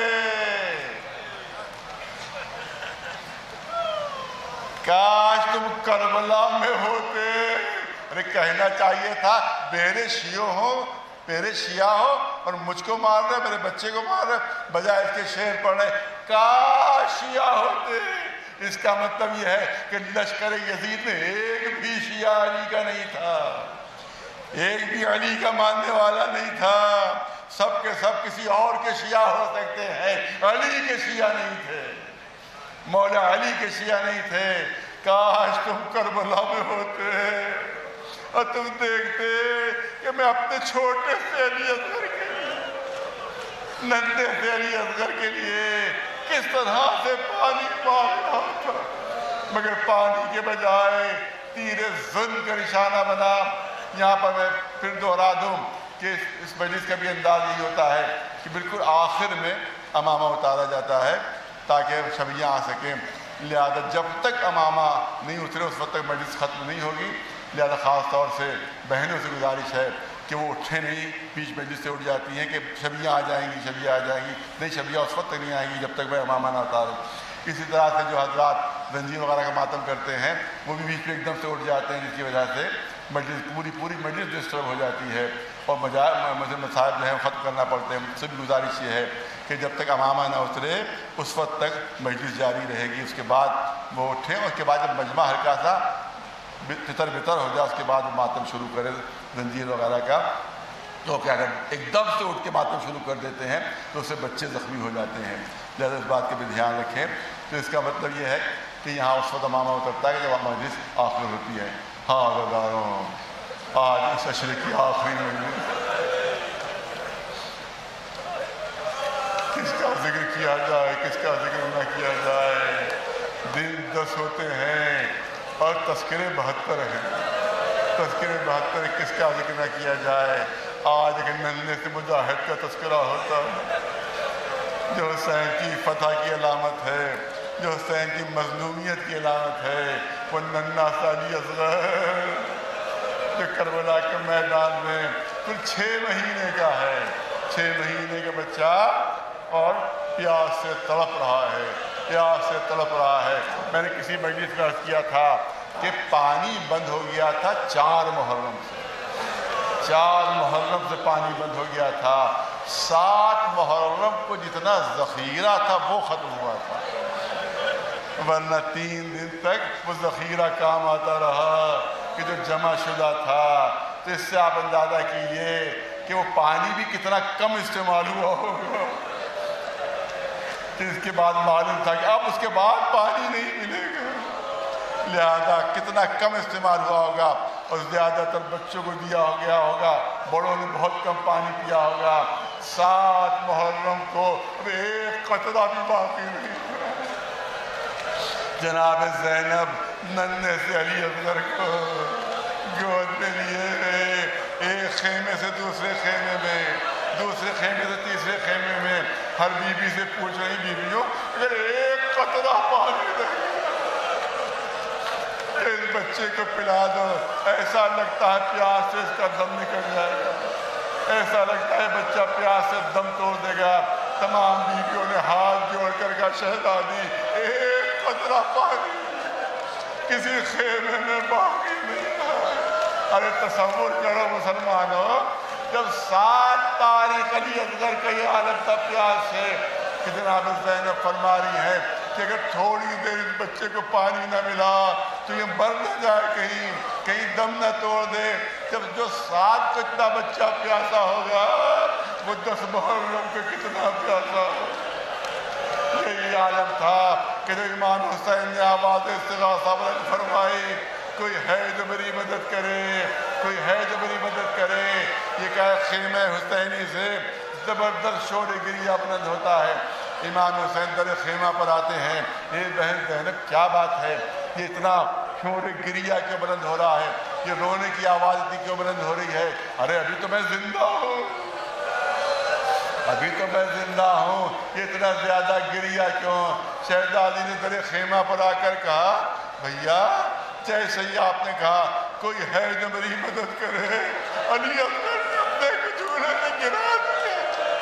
A: کاش تم کربلا میں ہوتے۔ ارے کہنا چاہیے تھا میرے شیعوں ہو، میرے شیعہ ہو اور مجھ کو مار رہے، میرے بچے کو مار رہے، بجائے اس کے شعر پڑھ رہے کاش شیعہ ہوتے۔ اس کا مطلب یہ ہے کہ لشکر یزید میں ایک بھی شیعہ علی کا نہیں تھا، ایک بھی علی کا ماننے والا نہیں تھا۔ سب کے سب کسی اور کے شیعہ ہو سکتے ہیں، علی کے شیعہ نہیں تھے، مولا علی کے شیعہ نہیں تھے۔ کاش تم کربلا میں ہوتے اور تم دیکھتے کہ میں اپنے چھوٹے سے علی اصغر کے لیے، ننھے سے علی اصغر کے لیے کس طرح سے پانی مانگ رہا تھا، مگر پانی کے بجائے تیر ظلم کا نشانہ بنا۔ یہاں پر میں پھر دوہرا دوں کہ اس مجلس کا بھی انداز یہی ہوتا ہے کہ بالکل آخر میں امامہ اتارا جاتا ہے تاکہ شبیہ آ سکیں، لہذا جب تک امامہ نہیں اترے اس وقت تک مجلس ختم نہیں ہوگی۔ لہذا خاص طور سے بہنوں سے گزارش ہے کہ وہ اٹھے نہیں، بیچ مجلس سے اٹھ جاتی ہیں کہ شبیہ آ جائیں گی، شبیہ آ جائیں گی، نہیں شبیہ اس وقت تک نہیں آئیں گی جب تک میں امامہ نہ اتاروں۔ اسی طرح سے جو حضرات زنجیر وغیرہ کا ماتم کرتے ہیں وہ بھی بیچ میں ایک دم سے اٹھ جاتے ہیں، جس کی وجہ سے مجلس پوری مجلس ڈسٹرب ہو جاتی ہے اور مسائل جو ہیں ختم کرنا پڑتے ہیں۔ مجھ سے بھی گزارش یہ ہے کہ جب تک امامہ نہ اترے اس وقت تک مجلس جاری رہے گی، اس کے بعد وہ اٹھیں اور اس کے بعد جب مجمع ہلکا سا تتر بتر ہو جائے اس کے بعد وہ ماتم شروع کرے زنجیر وغیرہ کا۔ تو کیا اگر ایک دم سے اٹھ کے ماتم شروع کر دیتے ہیں تو اس سے بچے زخمی ہو جاتے ہیں، لہذا اس بات کا بھی دھیان رکھیں۔ تو اس کا مطلب یہ ہے کہ یہاں اس وقت امامہ اترتا ہے کہ جب مجلس آخر ہوتی ہے۔ ہاں غزاروں، آج اس عشرے کی آخری مجلس، کس کا ذکر کیا جائے، کس کا ذکر نہ کیا جائے؟ دن 10 ہوتے ہیں اور تذکرے 72 ہیں، تذکرے 72، کس کا ذکر نہ کیا جائے؟ آج ایک ننھے سے مجاہد کا تذکرہ ہوتا ہے جو حسین کی فتح کی علامت ہے، جو حسین کی مظلومیت کی علامت ہے، وہ ننھا سا علی اصغر جو کربلا کے میدان میں کل 6 مہینے کا ہے، 6 مہینے کا بچہ اور پیاس سے تڑپ رہا ہے، پیاس سے تڑپ رہا ہے۔ میں نے کسی مجلس میں عرض کیا تھا کہ پانی بند ہو گیا تھا 4 محرم سے، 4 محرم سے پانی بند ہو گیا تھا، 7 محرم کو جتنا ذخیرہ تھا وہ ختم ہوا تھا، ورنہ 3 دن تک وہ ذخیرہ کام آتا رہا کہ جو جمع شدہ تھا۔ تو اس سے آپ اندازہ کیجئے کہ وہ پانی بھی کتنا کم استعمال ہوا ہوگا، کہ اس کے بعد معلوم تھا کہ اب اس کے بعد پانی نہیں ملے گا، لہذا کتنا کم استعمال ہوا ہوگا اور زیادہ تر بچوں کو دیا ہو گیا ہوگا، بڑوں نے بہت کم پانی پیا ہوگا۔ 7 محرم کو اب ایک قطرہ بھی باقی نہیں۔ جناب زینب ننھے سے علی اصغر کو گود میں لیے ایک خیمے سے دوسرے خیمے میں، دوسرے خیمے سے تیسرے خیمے میں، ہر بی بی سے پوچھ رہی بیویوں اگر ایک قطرہ پانی رہے اس بچے کو پلا دو، ایسا لگتا ہے پیاس سے اس کا دم نکل جائے گا، ایسا لگتا ہے بچہ پیاس سے دم توڑ دے گا۔ تمام بیویوں نے ہاتھ جوڑ کر کہا شہزادی ایک قطرہ پانی کسی خیمے میں باقی نہیں ہے۔ ارے تصور کرو مسلمانوں، جب 7 تاریخ علی اصغر کا یہ حالت تھا پیاس سے کہ جناب زینب فرما رہی ہے کہ اگر تھوڑی دیر اس بچے کو پانی نہ ملا تو یہ مر نہ جائے، کہیں دم نہ توڑ دے۔ جب جو 7 کو اتنا بچہ پیاسا ہوگا وہ 10 محرم کو کتنا پیاسا ہوگا۔ یہی عالم تھا کہ جو امام حسین نے آواز استغاثہ بلند فرمائی، کوئی ہے جو میری مدد کرے، کوئی ہے جو میری مدد کرے۔ یہ کہا خیمہ حسینی سے زبردست شور گریہ بلند ہوتا ہے۔ امام حسین در خیمہ پر آتے ہیں، یہ بہن زینب کیا بات ہے، یہ اتنا شور گریہ کیوں بلند ہو رہا ہے، یہ رونے کی آواز اتنی کیوں بلند ہو رہی ہے؟ ارے ابھی تو میں زندہ ہوں، ابھی تو میں زندہ ہوں، یہ اتنا زیادہ گریہ کیوں؟ شہزادی نے در خیمہ پر آ کر کہا بھیا جیسے ہی آپ نے کہا کوئی ہے جو میری مدد کرے، علی اصغر نے اپنے کو جھولے میں گرا دیا،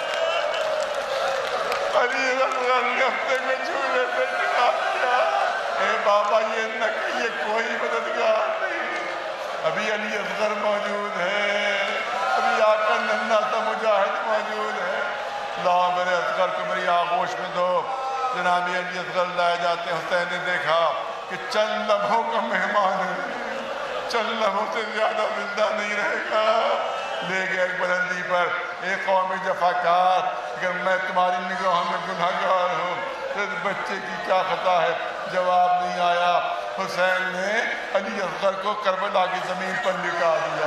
A: علی اصغر نے اپنے کو جھولے میں گرا دیا۔ اے بابا یہ نہ کہیے کوئی مددگار نہیں، ابھی علی اصغر موجود ہے، ابھی آپ کا ننھا سا مجاہد موجود ہے، لاؤ میرے اصغر کو میری آغوش میں دو۔ جناب علی اصغر لائے جاتے ہیں۔ حسین نے دیکھا کہ چند لمحوں کا مہمان ہے، چند لمحوں سے زیادہ زندہ نہیں رہے گا، لے گیا ایک بلندی پر اے قوم جفاکار، اگر میں تمہاری نگاہوں میں گنہگار ہوں تو اس بچے کی کیا خطا ہے؟ جواب نہیں آیا۔ حسین نے علی اصغر کو کربلا کی زمین پر لٹا دیا،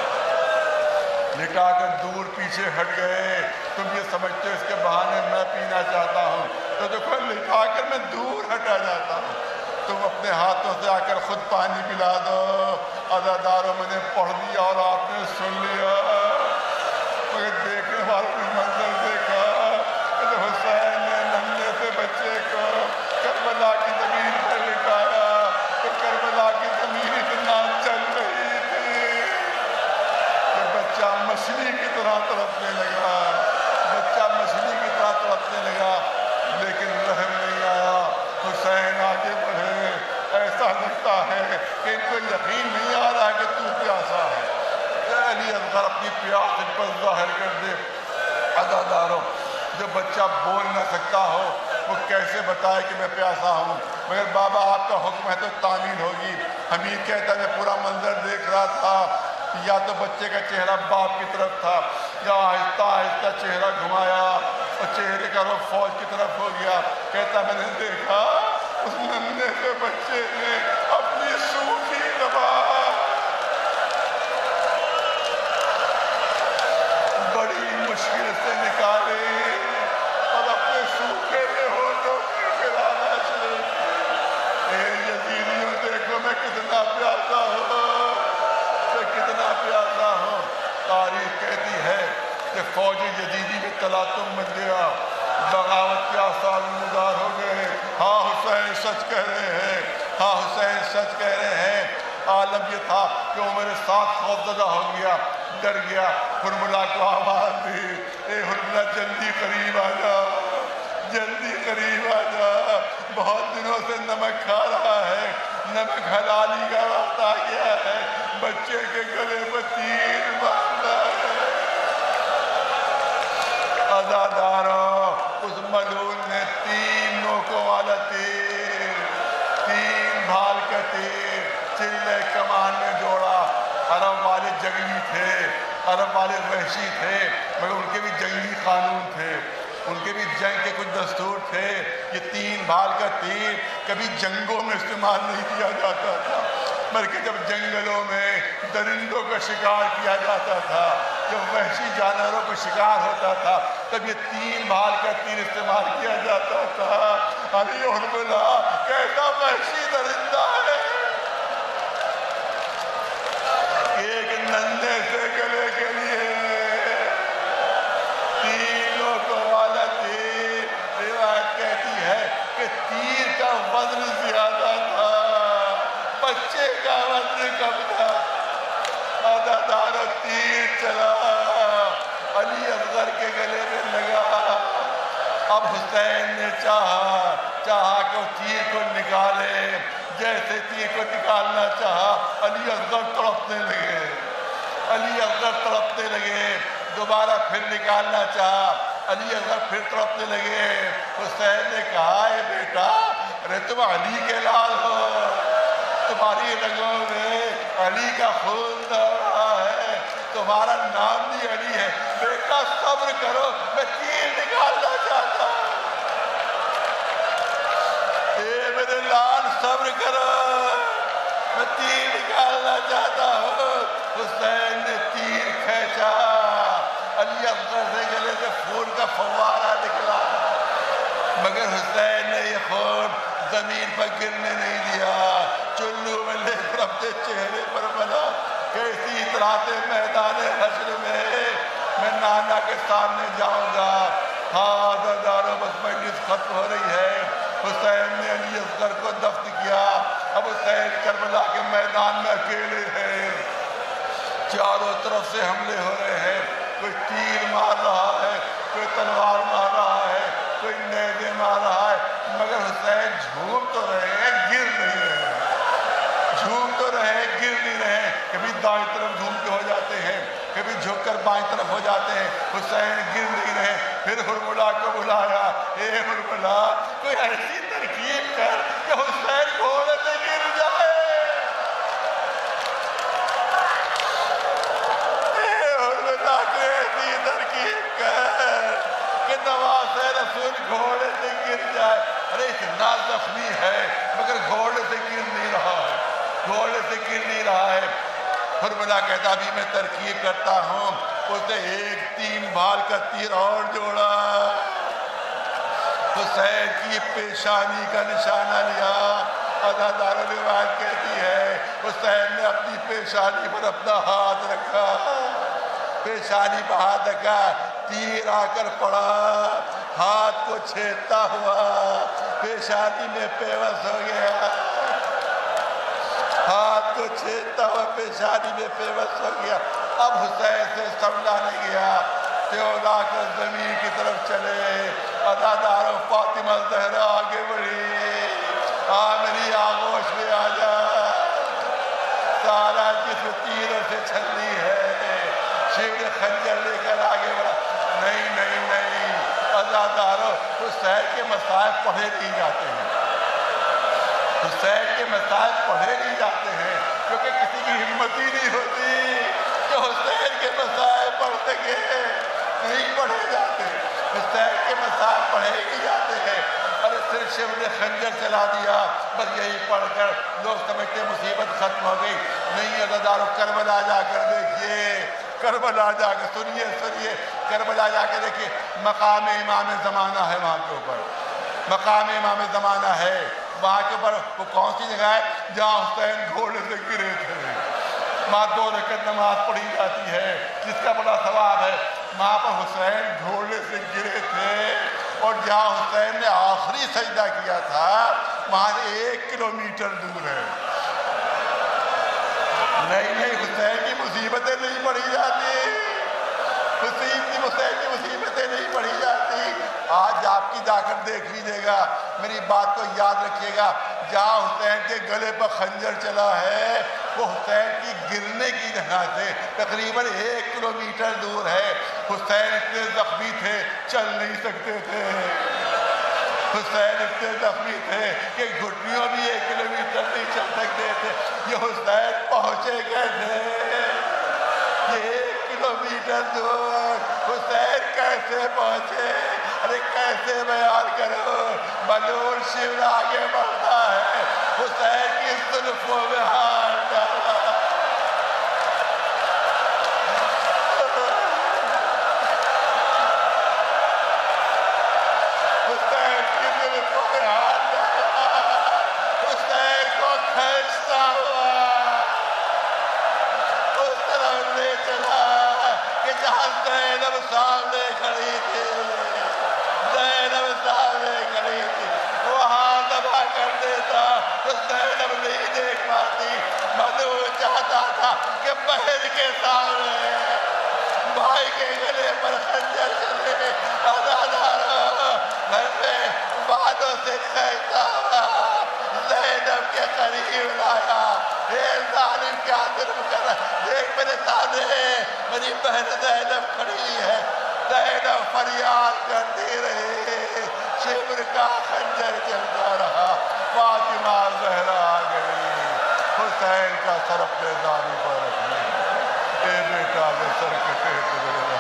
A: لٹا کر دور پیچھے ہٹ گئے۔ تم یہ سمجھتے ہو اس کے بہانے میں پینا چاہتا ہوں، تو دیکھو لٹا کر میں دور ہٹا جاتا ہوں، تم اپنے ہاتھوں سے آ کر خود پانی پلا دو۔ عزاداروں، میں نے پڑھ دیا اور آپ نے سن لیا، مگر دیکھنے والوں نے منظر دیکھا کہ حسین نے ننھے سے بچے کو کربلا کی زمین پر لٹایا تو کربلا کی زمین اتنا چل رہی تھی کہ بچہ مچھلی کی طرح تڑپنے لگا، بچہ مچھلی کی طرح تڑپنے لگا، لیکن رحم نہیں آیا۔ حسین آگے بڑھے، ایسا لگتا ہے کہ ان کو یقین نہیں آ رہا کہ تو پیاسا ہے۔ علی اصغر اپنی پیاس ان پر ظاہر کر دے۔ عزاداروں، جو بچہ بول نہ سکتا ہو وہ کیسے بتائے کہ میں پیاسا ہوں؟ مگر بابا آپ کا حکم ہے تو تعمیل ہوگی۔ حمید کہتا ہے میں پورا منظر دیکھ رہا تھا، یا تو بچے کا چہرہ باپ کی طرف تھا، یا آہستہ آہستہ چہرہ گھمایا اور چہرے کا رخ فوج کی طرف ہو گیا۔ کہتا میں نے دیکھا اس ننھے سے بچے نے اپنی سوکھی زبان بڑی مشکل سے نکالی اور اپنے سوکھے ہونٹوں کی خراش لی۔ اے یزیدیوں، دیکھو میں کتنا پیاسا ہوں، میں کتنا پیاسا ہوں۔ تاریخ کہتی ہے کہ فوج یزیدی میں تلاطم مچ گیا، بغاوت کے آثار نمودار ہو گئے۔ ہاں حسین سچ کہہ رہے ہیں، ہاں حسین سچ کہہ رہے ہیں۔ عالم یہ تھا کہ عمر ساتھ خوفزدہ ہو گیا، ڈر گیا۔ حرملہ کو آواز دی، اے حرملہ جلدی قریب آ جا، جلدی قریب آ جا، بہت دنوں سے نمک کھا رہا ہے، نمک حلالی کا وقت آ گیا ہے، بچے کے گلے پر تیر مارنا ہے۔ عزاداروں، اس ملعون نے 3 نوکوں والا تیر، 3 بھال کا تیر چلے کمان میں جوڑا۔ عرب والے جنگلی تھے، عرب والے وحشی تھے، مگر ان کے بھی جنگی قانون تھے، ان کے بھی جنگ کے کچھ دستور تھے۔ یہ 3 بھال کا تیر کبھی جنگوں میں استعمال نہیں کیا جاتا تھا، بلکہ جب جنگلوں میں درندوں کا شکار کیا جاتا تھا، جب وحشی جانوروں کا شکار ہوتا تھا، تب یہ 3 بھال کا تیر استعمال کیا جاتا تھا۔ علی حرملہ کیسا وحشی درندہ ہے، ایک ننھے سے گلے کے لیے 3 نوکوں والا تیر۔ روایت کہتی ہے کہ تیر کا وزن زیادہ تھا، بچے کا وزن کم تھا۔ عزاداروں، تیر چلا، علی اصغر کے گلے میں لگا۔ اب حسین نے چاہا کہ وہ تیر کو نکالے، جیسے تیر کو نکالنا چاہا علی اصغر تڑپنے لگے، علی اصغر تڑپنے لگے۔ دوبارہ پھر نکالنا چاہا، علی اصغر پھر تڑپنے لگے۔ حسین نے کہا اے بیٹا، ارے تم علی کے لال ہو، تمہاری رگوں میں علی کا خون دوڑ رہا ہے، تمہارا نام بھی علی ہے، بیٹا صبر کرو، میں تیر نکالنا چاہتا ہوں۔ اے میرے لال صبر کرو، میں تیر نکالنا چاہتا ہوں۔ حسین نے تیر کھینچا، علی اصغر سے گلے سے خون کا فوارہ نکلا، مگر حسین نے یہ خون زمین پر گرنے نہیں دیا، چلو میں لے کر اپنے چہرے پر بنا کیسی اطلاع میدان حشر میں نانا کے سامنے جاؤں گا۔ ہاں عزاداروں، بس مجلس ختم ہو رہی ہے۔ حسین نے علی اصغر کو دفن کیا۔ اب حسین کربلا کے میدان میں اکیلے ہیں، چاروں طرف سے حملے ہو رہے ہیں، کوئی تیر مار رہا ہے، کوئی تلوار مار رہا ہے، کوئی نیزے مار رہا ہے، مگر حسین جھوم تو رہے ہیں، گر نہیں رہے، جھوم تو رہے، گر نہیں رہے۔ کبھی دائیں طرف جھوم کے ہو جاتے ہیں، کبھی جھک کر بائیں طرف ہو جاتے ہیں، حسین گر نہیں رہے۔ پھر حرملہ کو بلایا، اے حرملہ کوئی ایسی ترکیب کر کہ حسین گھوڑے سے گر جائے۔ اے حرملہ کوئی ایسی ترکیب نہ زخمی ہے مگر گھوڑے سے گر نہیں رہا ہے، گھوڑے سے گر نہیں رہا ہے۔ کربلا کہتا ابھی میں ترکیب کرتا ہوں، اسے ایک 3 بال کا تیر اور جوڑا، حسین کی پیشانی کا نشانہ لیا۔ ادادار روایت کہتی ہے حسین نے اپنی پیشانی پر اپنا ہاتھ رکھا، پیشانی پر ہاتھ رکھا، تیر آ کر پڑا، ہاتھ کو چھیدتا ہوا پیشانی میں پیوست ہو گیا، ہاتھ کو چھیدتا ہوا پیشانی میں پیوست ہو گیا۔ اب حسین سے سنبھلا نہیں گیا، لا کر زمین کی طرف چلے۔ ادادار فاطمہ زہرا آگے بڑھی، میری آغوش میں آ جا، سارا جسم تیروں سے چھلنی ہے، شیور خنجر لے کر آگے بڑھا۔ نہیں نہیں نہیں، ازادارو حسین کے مصائب پڑھے نہیں جاتے ہیں، حسین کے مصائب پڑھے نہیں جاتے ہیں، کیونکہ کسی کی ہمت ہی نہیں ہوتی کہ حسین کے مصائب پڑھ سکے، نہیں پڑھے جاتے، حسین کے مصائب پڑھے نہیں جاتے ہیں۔ اور صرف شیور نے خنجر چلا دیا، بس یہی پڑھ کر لوگ سمجھتے مصیبت ختم ہو گئی۔ نہیں ازادارو، کربلا جا کر دیکھیے، کربلا جا کے سنیے کربلا جا کے دیکھیے، مقام امام زمانہ ہے وہاں کے اوپر، مقام امام زمانہ ہے وہاں کے اوپر۔ وہ کون سی جگہ ہے؟ جہاں حسین گھوڑے سے گرے تھے، وہاں 2 رکعت نماز پڑھی جاتی ہے جس کا بڑا ثواب ہے۔ وہاں پر حسین گھوڑے سے گرے تھے، اور جہاں حسین نے آخری سجدہ کیا تھا وہاں 1 کلومیٹر دور ہے۔ نہیں نہیں، حسین کی مصیبتیں نہیں پڑھی جاتی، حسین کی مصیبتیں نہیں پڑھی جاتی۔ آج آپ کی جا کر دیکھ لیجیے گا، میری بات کو یاد رکھیے گا، جہاں حسین کے گلے پر خنجر چلا ہے وہ حسین کی گرنے کی جگہ سے تقریباً 1 کلومیٹر دور ہے۔ حسین اتنے زخمی تھے چل نہیں سکتے تھے، حسین اتنے زخمی تھے کہ گھٹنیوں بھی 1 کلومیٹر نہیں چل سکتے تھے۔ یہ حسین پہنچے کیسے؟ یہ 1 کلومیٹر دور حسین کیسے پہنچے؟ ارے کیسے بیان کرو؟ ملول شیور آگے بڑھتا ہے، حسین کی زلفوں میں ہاتھ ڈالا، حسین کی زلفوں میں ہاتھ ڈالا، حسین کو کھینچتا ہوا اس طرف لے چلا کہ جہاں زینب سامنے کھڑی تھی، زینب سامنے کھڑی تھی، وہاں دبا کر دیتا تو زینب نہیں دیکھ پاتی۔ مدعو چاہتا تھا کہ بہن کے سامنے بھائی کے گلے پر خنجر چلے، ازادارو گھر میں باتوں سے کھینچتا ہوا زینب کے قریب لایا۔ اے ظالم کیا ظلم کر رہا ہے؟ دیکھ میرے سامنے میری بہن زینب کھڑی ہے، زینب فریاد کرتی رہی، شیور کا خنجر چلتا رہا، فاطمہ زہرا آ گئی، حسین کا سر اپنے زانو پر رکھنے، اے بیٹا یہ سر کٹے